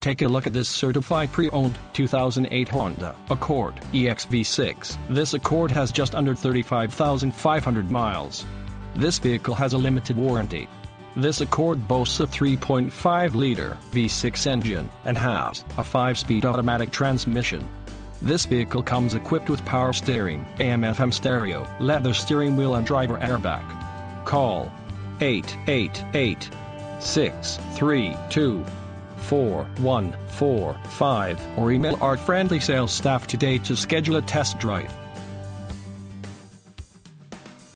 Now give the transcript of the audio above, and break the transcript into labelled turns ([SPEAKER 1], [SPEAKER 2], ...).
[SPEAKER 1] Take a look at this certified pre-owned 2008 Honda Accord EXV6. This Accord has just under 35,500 miles. This vehicle has a limited warranty. This Accord boasts a 3.5-liter V6 engine and has a 5-speed automatic transmission. This vehicle comes equipped with power steering, AM/FM stereo, leather steering wheel and driver airbag. Call 888-632-4145 or email our friendly sales staff today to schedule a test drive.